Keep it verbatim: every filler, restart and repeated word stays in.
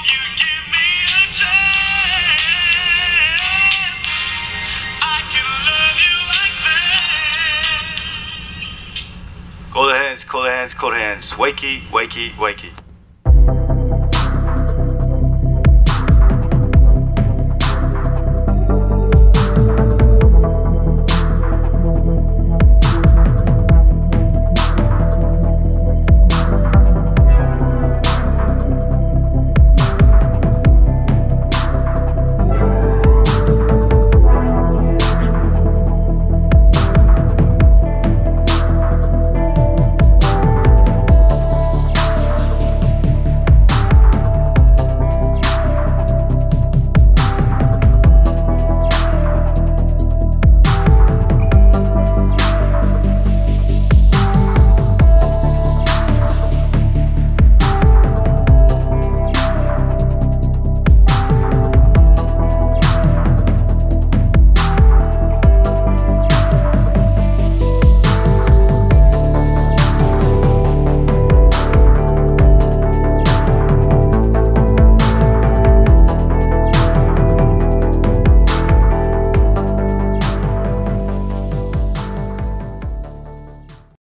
you give me a chance, I can love you like that. Cool hands, cool hands, cool hands. Wakey, wakey, wakey.